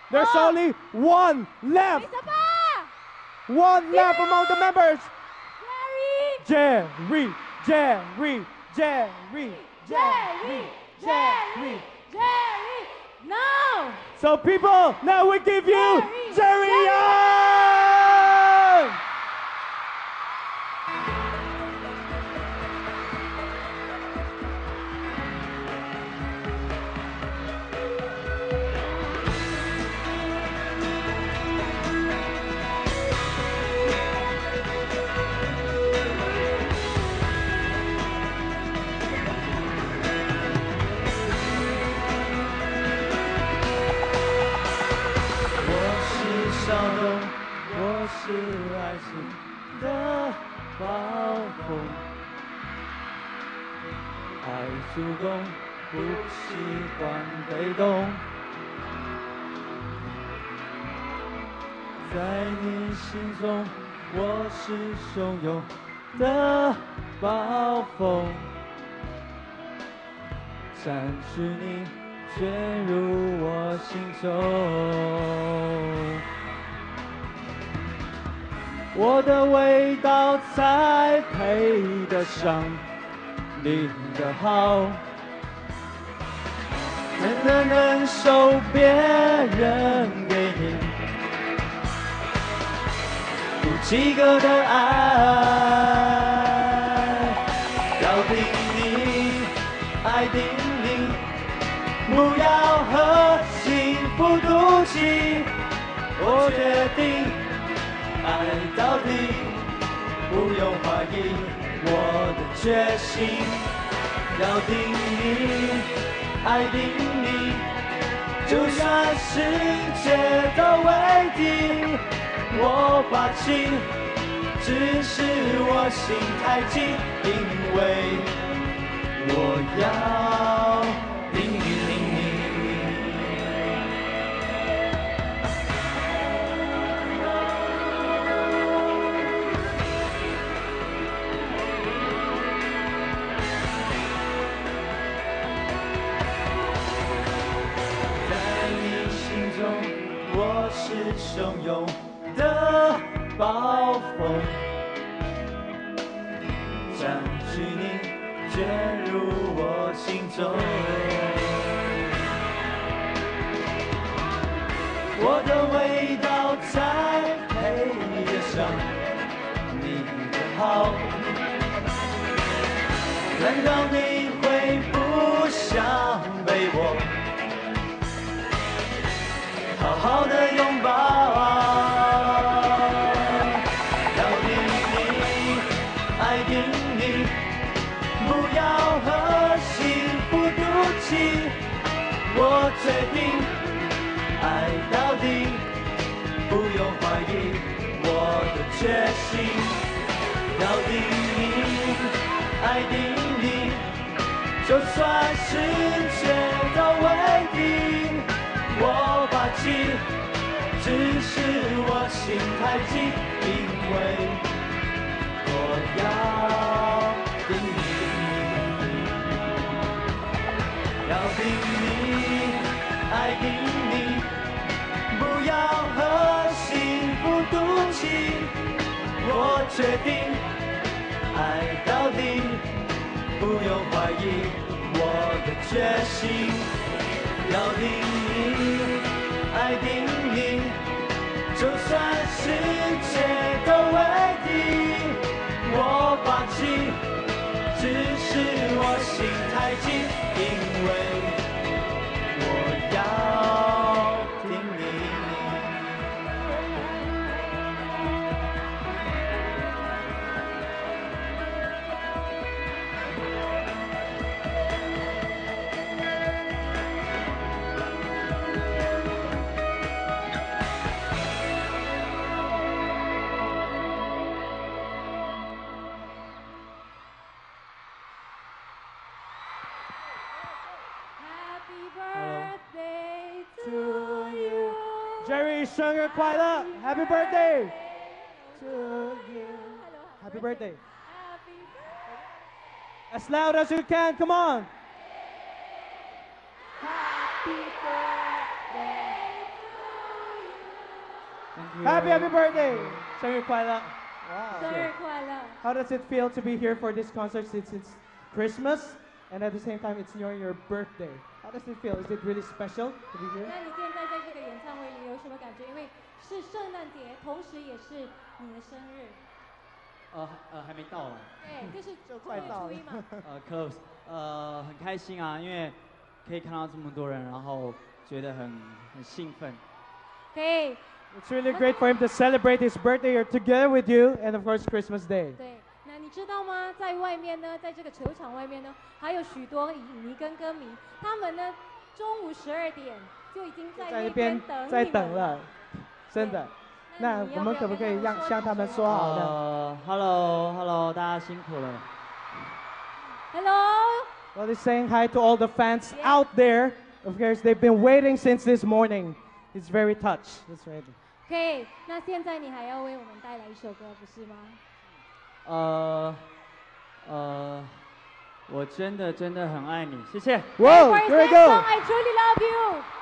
There's only one left. Isa pa! One left among the members. Jerry! Jerry. Jerry! No! So people, now we give you Jerry. Jerry Young!笑容，我是爱情的暴风，爱主动，不喜欢被动，在你心中，我是汹涌的暴风，占据你，卷入我心中。我的味道才配得上你的好，真的能受别人给你不及格的爱，要定你，爱定你，不要和幸福赌气，我决定。爱到底，不用怀疑我的决心。要定你，爱定你，就算世界都为敌，我放弃，只是我心太急，因为我要定你。我是汹涌的暴风，占据你，卷入我心中。我的味道才配得上你的好，难道你会不想被我好好的拥抱？要定你，爱定你，不要和幸福赌气。我决定爱到底，不用怀疑我的决心。要定你，爱定你，就算世界都为敌。我放弃，只是我心太急，因为我要定你，要定你，爱定你，不要和幸福赌气。我决定爱到底，不用怀疑我的决心。要定你，爱定你，就算世界都为敌，我放弃，只是我心太急，因为我要定你。Jerry 生日快乐 ，Happy birthday to you. Happy birthday. As loud as you can, come on. Happy birthday Happy birthday! 生日快乐！ Wow. 生日快乐！ How does it feel to be here for this concert since it's Christmas and at the same time it's near your birthday? How does it feel? Is it really special to be here? 那你现在在这个演唱会里有什么感觉？因为是圣诞节，同时也是你的生日。 还没到啦。 对，就是就快到了初一嘛。 close，很开心啊，因为可以看到这么多人，然后觉得很兴奋。 可以。 It's really great for him to celebrate his birthday here together with you and of course Christmas Day. 对，那你知道吗？在外面呢，在这个球场外面呢，还有许多影迷跟歌迷，他们呢中午12点就已经在那边等了，真的。那我们可不可以向他们说好呢 ？Hello， 大家辛苦了。 Hello. Well, he's saying hi to all the fans out there. Of course, they've been waiting since this morning. It's very touched. That's right. OK， 那现在你还要为我们带来一首歌，不是吗？ 我真的很爱你，谢谢。 Whoa, here we go. I truly love you.